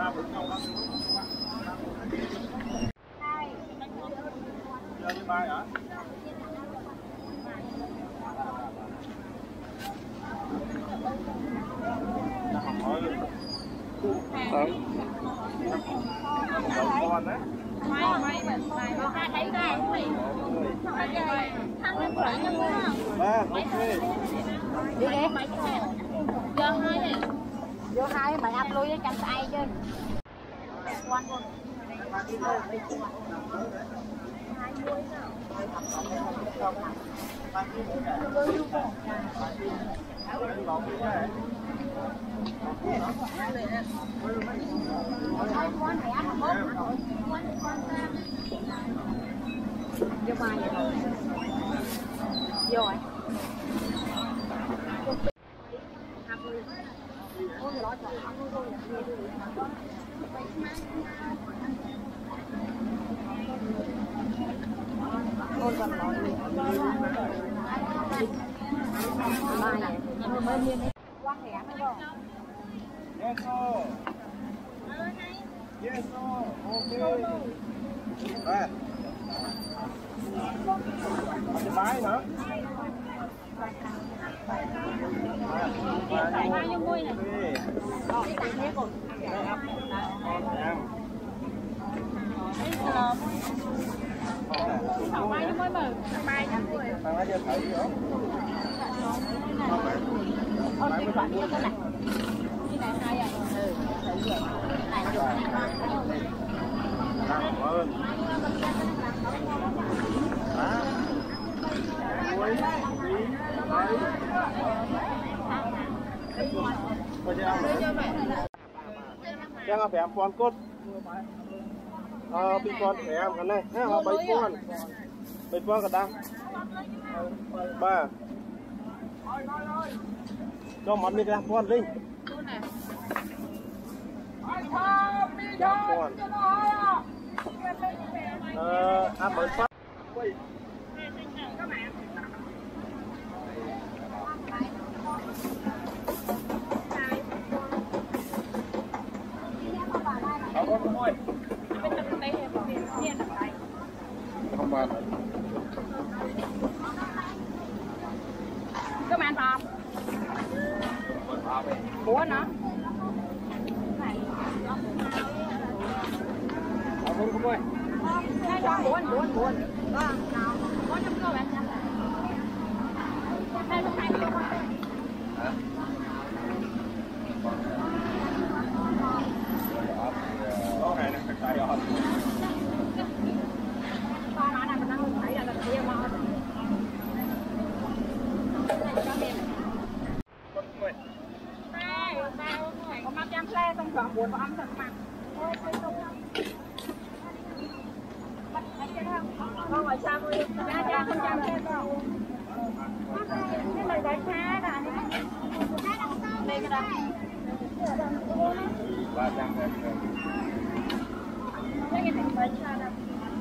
Chơi như bài hả? Con đấy. Vô hai mày áp lui với chăm tay chứ. Quan luôn. Vô mai vậy rồi. Vô rồi. Ôi còn nói gì mai vậy mới nhiên đấy quan hệ mới không Yes sir. Yes sir. Okay. À. Cái bái nữa. Tại hai vô môi này. Đi tặng thế còn. Không ai mới mở bài nha tôi. Thằng ấy chưa thấy gì không? Ôi cái bạn kia cái này. Cái này hay à? Ừ, thấy vậy. Này được. Cảm ơn. Đó. Muối, bí, đấy. Coi chưa ăn nữa. Chắc là phải ăn con cốt. Bị con phải ăn cái này. Ha, bấy con. Bấy con cả đang. Ba. Cho món mình làm con đi. Con. Ăn bấy phát. Không ơi. Không bàn. Có mà ăn bò. Búa nó. Không ơi. Buồn. Có trong cơ bạn nhắm. Đây lúc này không. Hả? Có này nè, phải rồi. Con nó này mình đang thấy là kia mà. Có mắt chăm xe xong chọn buồn vào âm thật mặt. Con ở xa mới cha con chăm xe đâu. Cái này đại khá là đây cái đó. 300 ngàn. Cái này thành bánh ra đâu.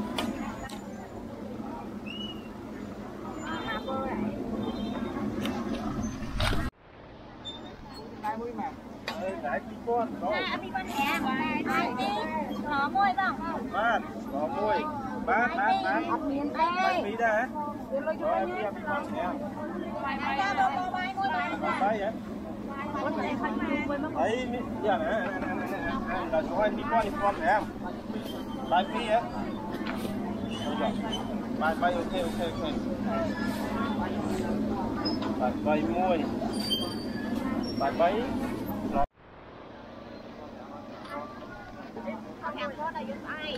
Đấy, tí con. Đi con hẻ. Có môi không? Bát, có môi. Bát. Bát phí ra hả? Rồi, bây giờ tí con hẻ. Bát vậy? Đấy, giờ nè, là số 2 tí con hẻ không? Bát phí hả? Bát ok. Bát bay môi. Bát bay. Không ăn có đây giúp ai.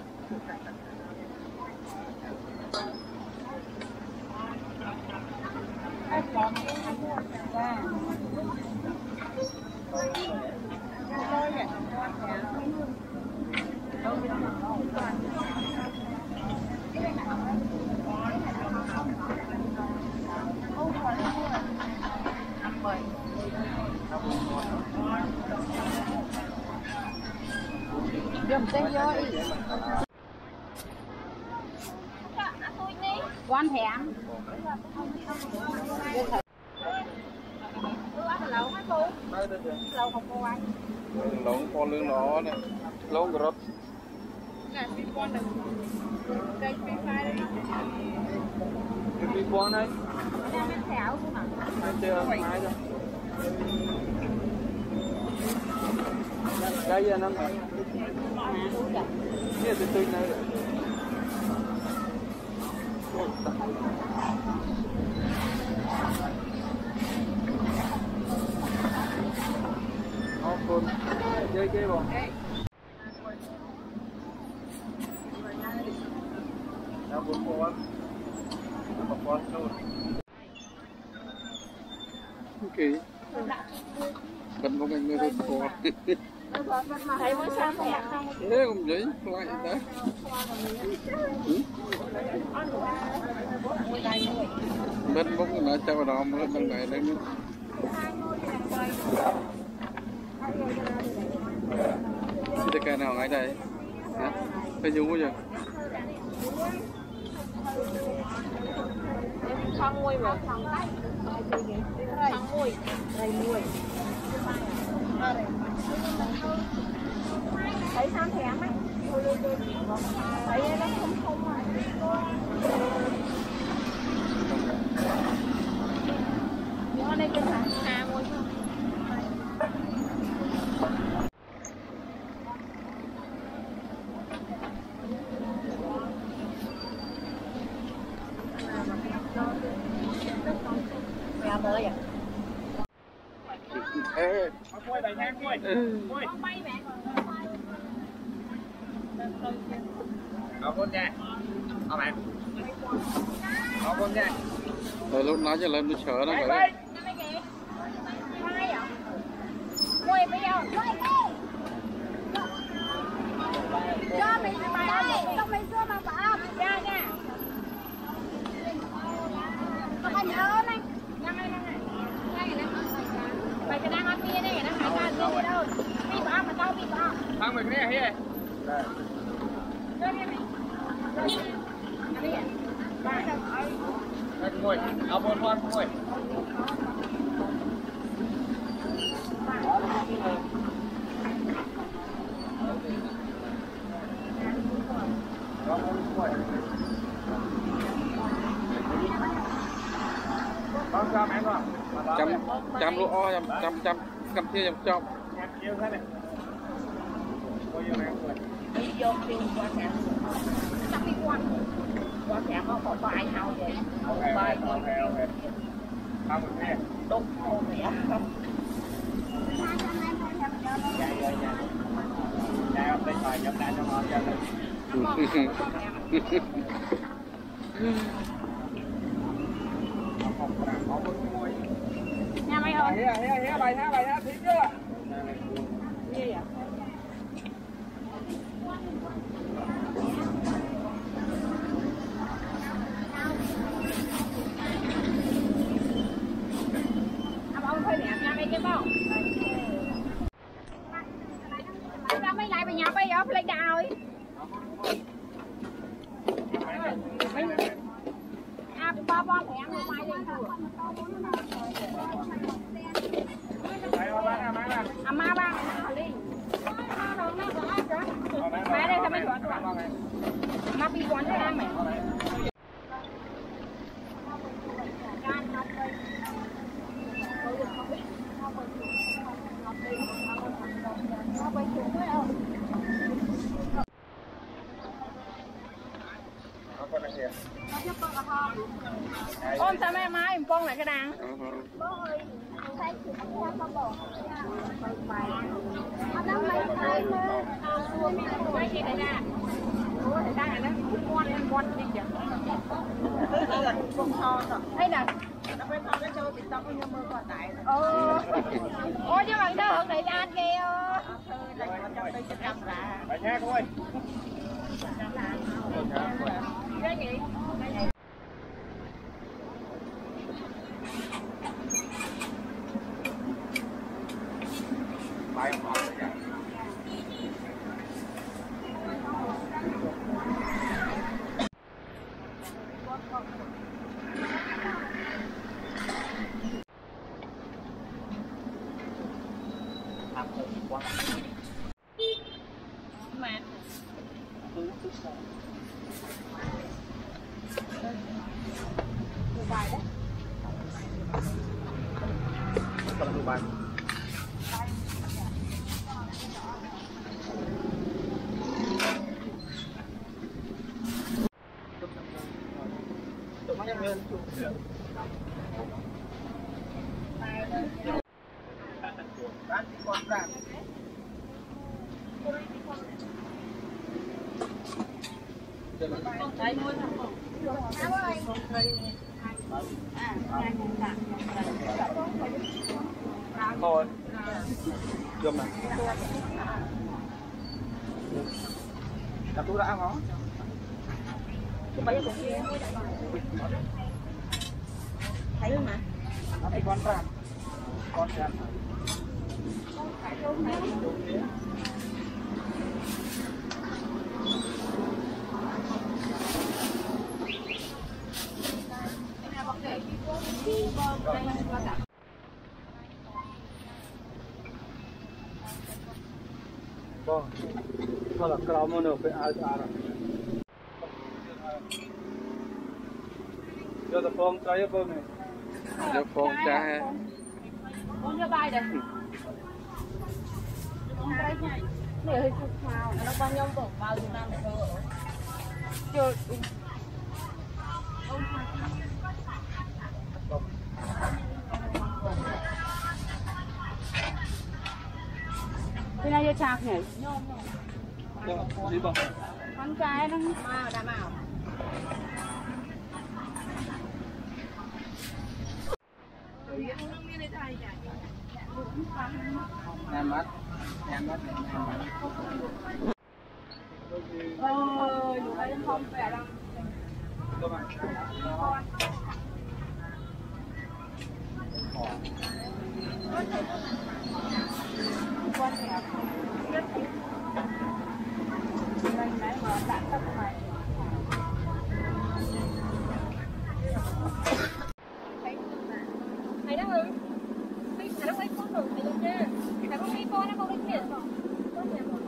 Dùm tên vô đi. Quan hẹn. Ăn lẩu hả cô? lâu không có quay lông con lươn nó này lông rớt nè phi con này đây phi phai đây cái phi con này đang ăn thẻo không ạ hai chưa hai rồi cái gì anh ăn cái gì tươi này con chơi chơi bọn nó bốn con luôn ok vẫn không anh mới được con thấy mới sao thẻ không thế không giấy lại đấy bên bóng là cho vào đó mới bên này đấy nữa cái cây nào ngay đây hả cây dung quá vậy con mui mà con mui đây mui thấy sao thẻ mắt thấy nó không nhưng ở đây cái hà mui mới à? Ê, quay bài nhang quay. Con bay mẹ. เอาคนใหญ่เอาไหมเอาคนใหญ่ Rồi lúc nãy giờ lên tôi sợ nó vậy. Mui bây giờ. Cho mình đây, không mình xưa mà bảo ra nha. Không anh nhớ này. Nhanh này. Mày cái đang ăn bia này, nó hải sản đi đâu? Đi bỏ mà tao đi bỏ. Thằng mình cái này hết. Đây. Chơi đi mày. Ăn đi à? Ba đâu? Đây ngồi, ao bốn con ngồi. Trăm lúa o trăm cầm kia trong nhiều thế này bao nhiêu này đi vô đi qua sạc chắc đi qua sạc có một bài nào vậy một bài ok không được nghe đúng không vậy không chạy không lấy bài nhập lại cho ngon cho nha mày ơi hé bài hé thiệt chưa gì vậy ông thôi nè nha mày cái bao ra mấy lại về nhà bây giờ lấy đào ấy ba thẻ mua mai lên thừa má ba đi má đây sao mấy quả má bị quán thế mày ôm sao mấy má em con lại cái đàn mấy gì đây nè thầy ta nó con đi chứ đây nè nó phải thao cái show tiktok nó mơ còn tại ôi chứ bằng đâu không để ăn kia bài nhạc thôi cái gì bài học mẹ bài đấy còn bài đấy nuôi thôi chôm này đặt túi đã ngó thấy không mà thấy con tràm con tràm vâng thôi là cái mà nó phải ai ra rồi giờ tập phong trái bơm này giờ phong trái con cho bài đây để hơi chụp màu nó bao nhiêu tổ màu chúng ta chưa cái này cho chạc nhỉ gì bằng con trai nó màu đã màu em mắt ơi lúc đấy không vẻ lắm con hẹp rất thích mình nãy mà đã tóc mày mày đó ơi mày đâu ấy con rồi mày đâu nha mày không đi con nó không đi tiền không con nhà rồi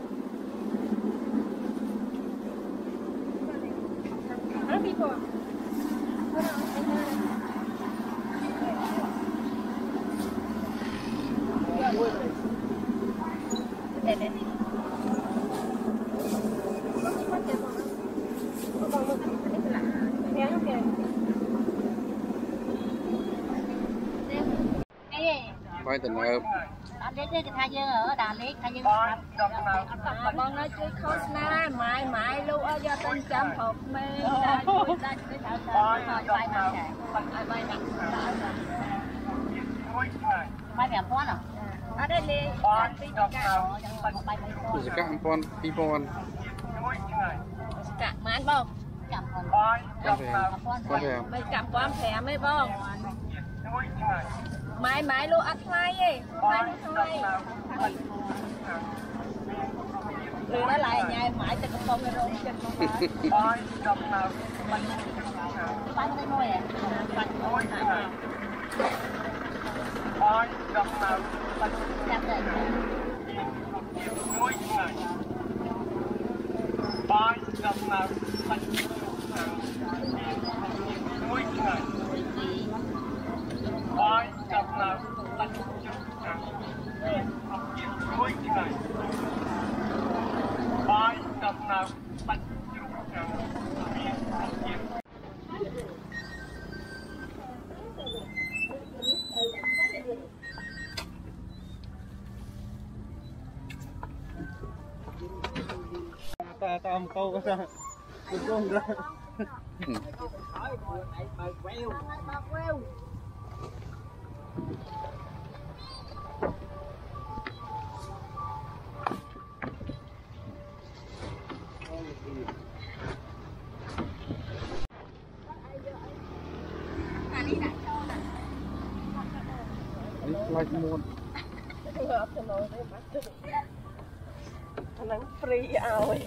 nó đi con để đi quay tình hợp anh lấy cái thay dương ở đà lấy thay dương con nói chơi khâu na mãi mãi lưu ở do tên chấm hộp mê ra cái thảo thảo bay nào bay nào bay mẹ con à ở đây đi chỉ các anh con pipon cả mán bông con thèm mày cầm con thèm mấy bông mãi mãi luôn ăn mai ấy mai thôi rồi nó lại nhai mãi cho con cái rốn chân con bánh cái nồi à bánh nồi à chặt đây Bye, governor. Bye, governor. Ta một câu ra con ra like more nắng free ao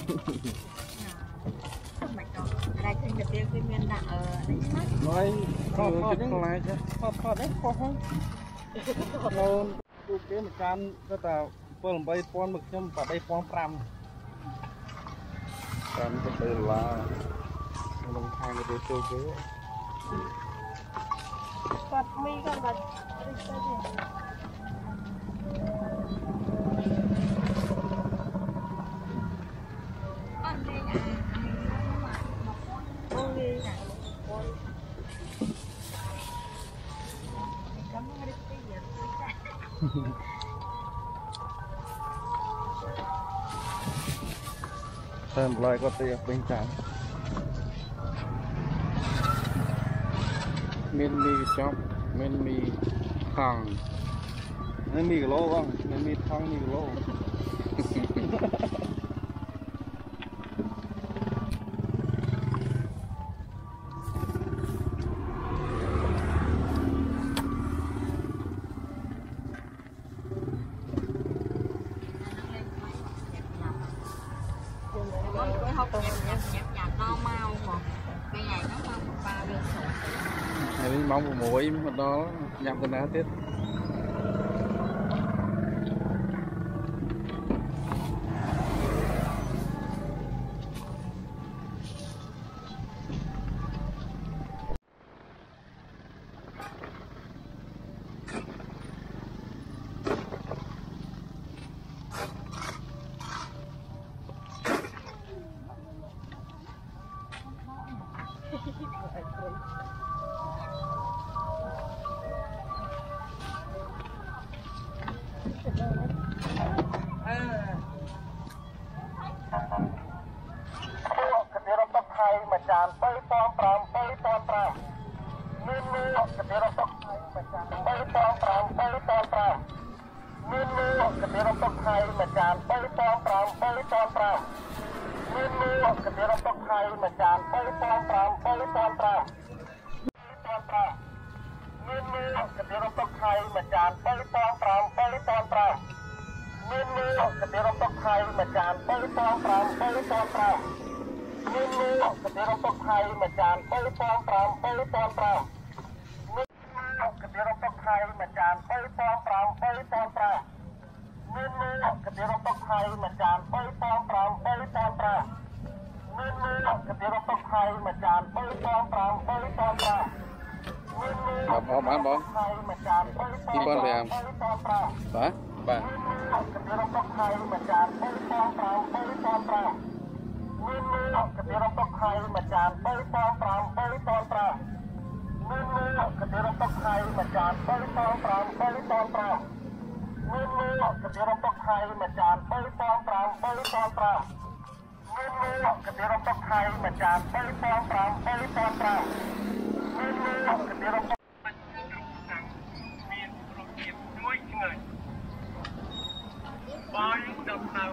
đây thì được tiêu cái miền đạn ở nói khó đấy khó đấy khó hơn ទូគេមួយចានទៅតែ7-8ពាន់មកខ្ញុំតែ3,500តាមទៅដុល្លារក្នុងខាងទៅទូគេគាត់មីគាត់បាត់រិះទៅទេអត់ទេអូយចាំមករិះទៅយ៉ាតែម្លាយគាត់ទៅពេញចានមានមីកញ្ចប់មានមីថងមានមីគីឡូបងមានមីថងមីគីឡូ học nhạc no mau mà cái này nó không ba được rồi này mong một mũi mà đó nhằm từ nào tiếp mà tràn bay pom pram nên mưa cái tiếng tóc hay mà tràn bay pom pram nên mưa cái tiếng tóc hay mà tràn bay pom pram nên mưa cái tiếng tóc hay mà tràn bay pom pram nên mưa cái tiếng tóc hay mà tràn bay pom pram nên mưa cái tiếng tóc hay mà tràn bay pom pram nên mưa cái tiếng tóc hay mà tràn bay pom pram nên mưa cái tiếng tóc hay mà tràn bay pom pram nên mưa cái tiếng tóc hay mà tràn bay pom pram nên mưa cái tiếng tóc hay mà tràn bay pom pram bom bán bom đi con về hả bà cái tiếng tóc hay mà tràn bay pom pram nên mưa cái tiếng tóc hay mà tràn bay pom pram nên mưa cái tiếng tóc hay mà tràn bay pom pram nên mưa cái tiếng tóc hay mà tràn bay pom pram nên mưa cái tiếng tóc hay mà tràn bay pom pram nên mưa cái tiếng tóc Bye, don't know.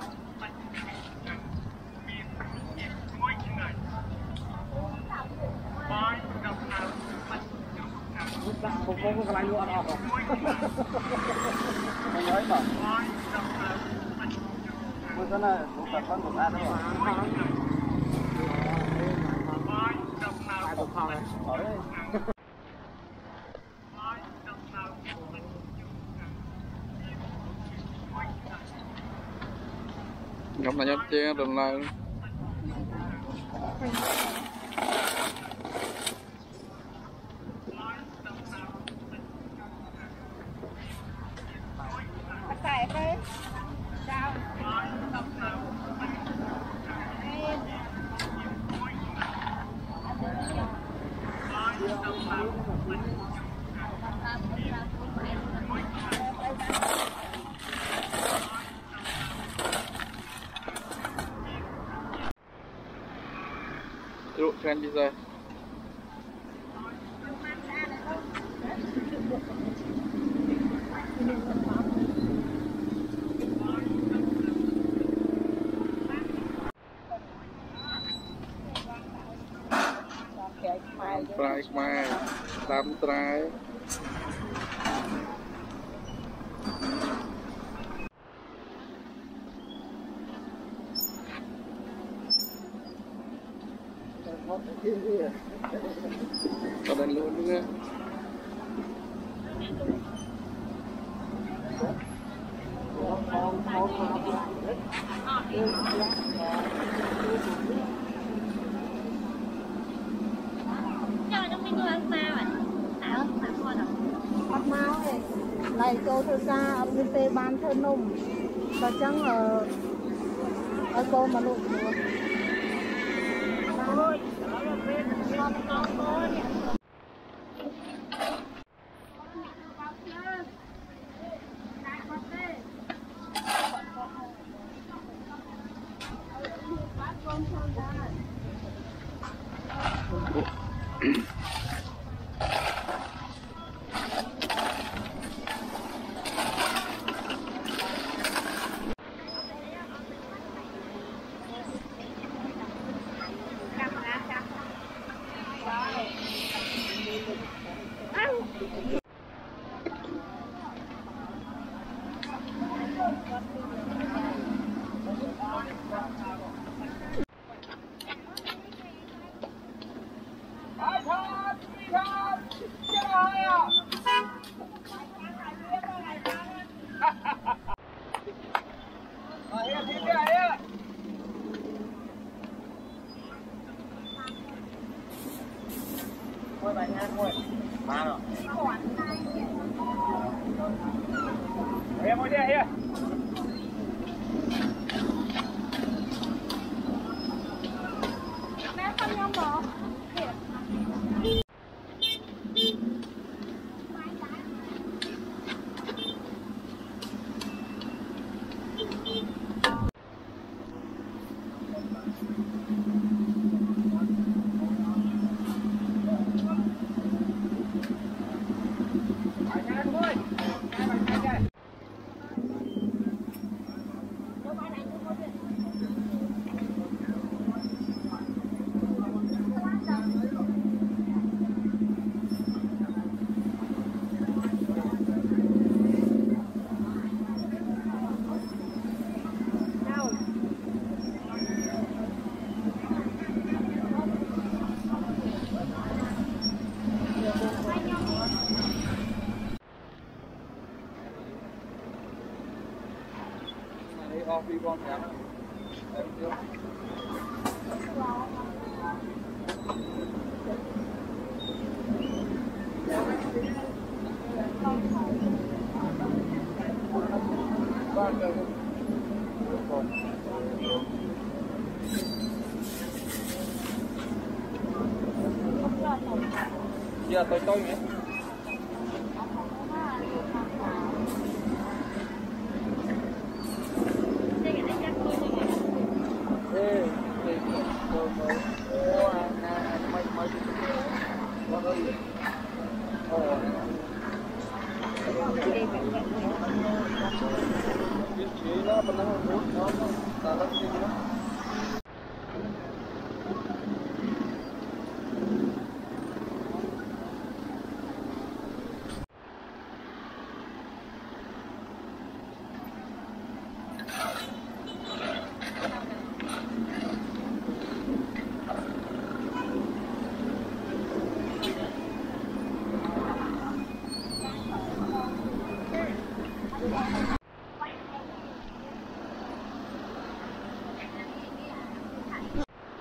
Một con cái này luôn à? Mày nói mà. Một cái này một tập con một ăn đấy mà. Hai bộ phòng này. Ở đây. Ngọc là nhấp chén đừng lại. Tại đây sao Rượu khen đi rồi. Trái mai, đám trái. Có đánh luôn nữa. cho nó mới ăn mau à thảo thảo con à ăn mau ấy này cô thưa ra ông như tê ban thơ nung và chẳng ở cô mà lụt được ôi con cô nè Thôi bài nhan thôi. Ba rồi. Em ơi đi. mẹ không nhom bỏ Off đi con nhá. Em chưa. Giờ tôi nhé.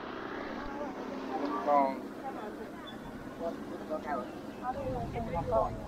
Con